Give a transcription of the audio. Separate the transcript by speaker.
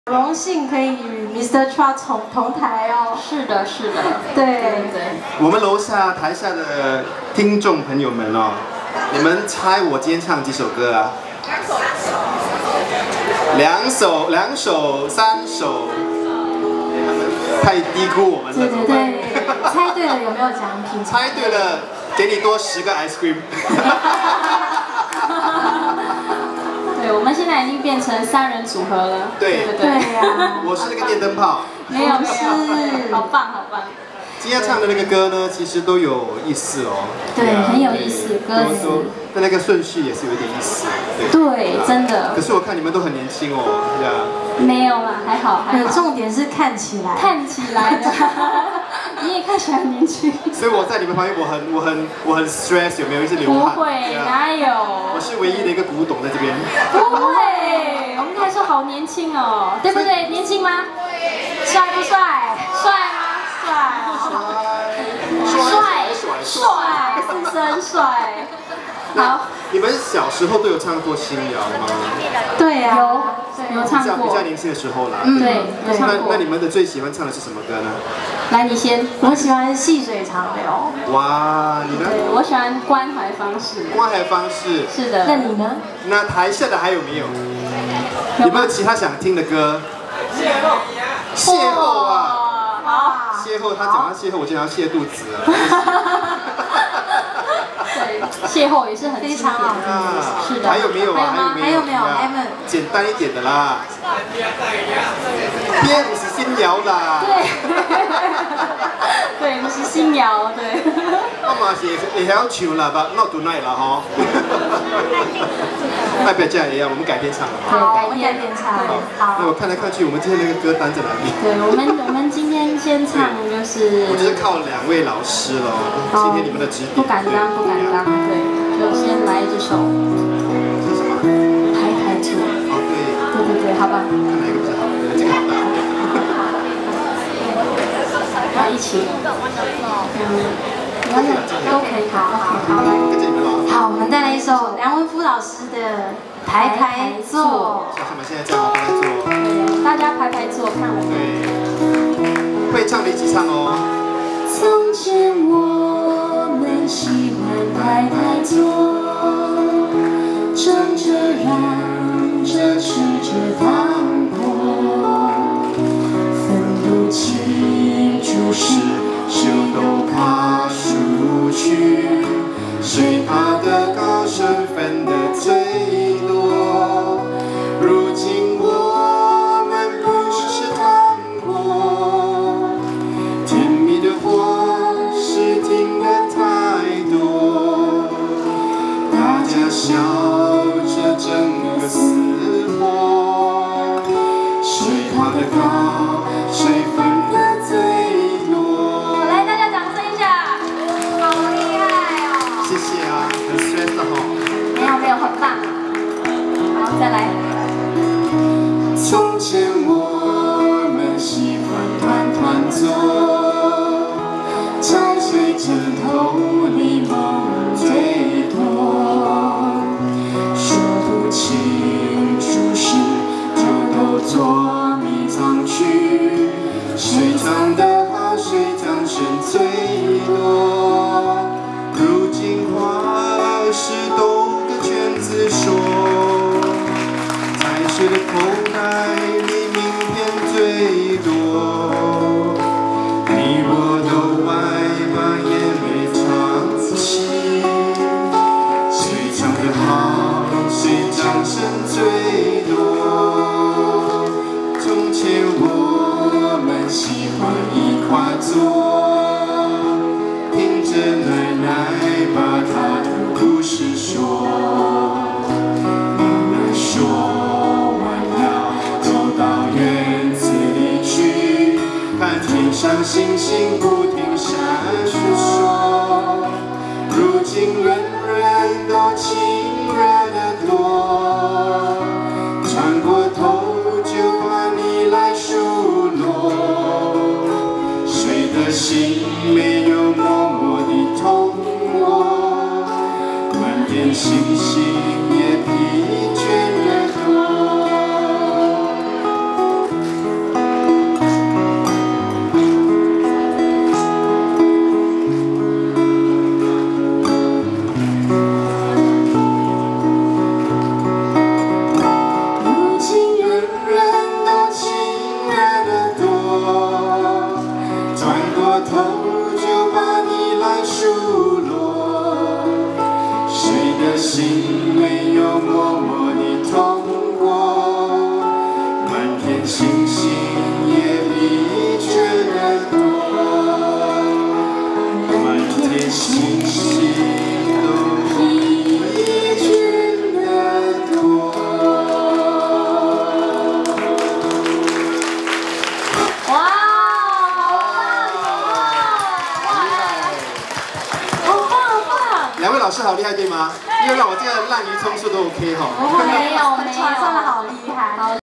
Speaker 1: 荣幸可以与 Mr. Chua 同台哦。
Speaker 2: 是的，是的，
Speaker 1: 对
Speaker 2: 对。
Speaker 3: 我们楼下台下的听众朋友们哦，你们猜我今天唱几首歌啊？2首、3首，太低估我们了。
Speaker 1: 对对对，猜对了有没有奖品？
Speaker 3: 猜对了，给你多10个 ice cream。
Speaker 2: 对，我们现在已经变成3人组合了。
Speaker 3: 对
Speaker 1: 对呀，
Speaker 3: 我是那个电灯泡。
Speaker 2: 没有，好棒好棒。
Speaker 3: 今天唱的那个歌呢，其实都有意思哦。
Speaker 2: 对，很有意思，歌词。
Speaker 3: 那个顺序也是有点意思。
Speaker 2: 对，真的。
Speaker 3: 可是我看你们都很年轻哦，对啊。
Speaker 2: 没有啦，还好还好。
Speaker 1: 重点是看起来。看起来的。
Speaker 2: 你也看起来很年轻。
Speaker 3: 所以我在你们旁边，我很 stress， 有没有一直流汗？
Speaker 2: 不会，哪有？
Speaker 3: 我是唯一的一个古董在这边。
Speaker 2: 不会，我们才说好年轻哦，对不对？年轻吗？帅不帅？帅吗？帅，是真帅。好，
Speaker 3: 你们小时候都有唱过新谣吗？
Speaker 1: 对呀，
Speaker 2: 有唱过。
Speaker 3: 比较年轻的时候啦。
Speaker 2: 对，有唱过。
Speaker 3: 那你们的最喜欢唱的是什么歌呢？
Speaker 2: 来，你先。
Speaker 1: 我喜欢细水长流。
Speaker 3: 哇，你呢？
Speaker 2: 对，我喜欢关怀方式。
Speaker 3: 关怀方式。
Speaker 2: 是的。
Speaker 1: 那你呢？
Speaker 3: 那台下的还有没有？有没有其他想听的歌？邂逅啊！邂逅，他讲到邂逅，我经常泻肚子啊。
Speaker 2: 对，邂逅也是很
Speaker 1: 非常好听。
Speaker 2: 是的。
Speaker 3: 还有没有啊？
Speaker 1: 还有没有？
Speaker 3: 简单一点的啦。别不是新谣啦。
Speaker 2: 对。对，不是新谣，对。
Speaker 3: 我嘛是会晓唱啦，but not tonight 啦吼。那不要这样，我们改天唱。
Speaker 1: 好，我们改天唱。好。
Speaker 3: 那我看来看去，我们今天那个歌单在哪里？
Speaker 2: 对，我们今天先唱就是。
Speaker 3: 我就是靠2位老师喽，今天你们的指点。
Speaker 2: 不敢当，对，就先来这首。
Speaker 3: 是什么？
Speaker 2: 排座。
Speaker 3: 哦，
Speaker 2: 对，好吧。
Speaker 3: 看哪一个比较好？这个好大。
Speaker 2: 要一起。都可以，好，来。
Speaker 3: 跟着你们了。
Speaker 1: 好，我们带来一首梁文夫老师的《排座》。
Speaker 3: 像我们现在这样排座。
Speaker 2: 对，大家排座，看我们。
Speaker 3: 对。会唱的一起唱哦。
Speaker 2: 从前我们喜欢排坐，争着嚷着吃着糖果，分不清楚是就都爬出去，谁爬得高谁分得最多。如今我们不是糖果，甜蜜的话是听得太多，大家笑着整个死活，谁爬得高谁分得最多。来，大家掌声一下，好厉害哦！
Speaker 3: 谢谢啊，很 stress 的哈。
Speaker 2: 没有，很棒。好，再来。从前我们喜欢团团坐，踩碎枕头里梦最多，说不清楚事就都做迷藏去，谁唱得好谁掌声最多。如今话是兜个圈子说，在谁的口袋里名片最多，你我都爱把眼泪藏起，谁唱得好谁掌声最多。从前我们喜欢一块坐，听着奶奶把她的故事说，奶奶说完要走到院子里去，看天上星星不停闪烁。如今人人都亲热得多，转过头就换你来数落，谁的心没有默默地痛过，满点星星也疲倦得多。
Speaker 3: 天星星也比雪更多，满天星星都比雪更多。
Speaker 1: 哇，好棒！
Speaker 3: 两位老师好厉害，对吗？因为让我这个滥竽充数都 OK 哈。
Speaker 1: 没有，传上的好厉害。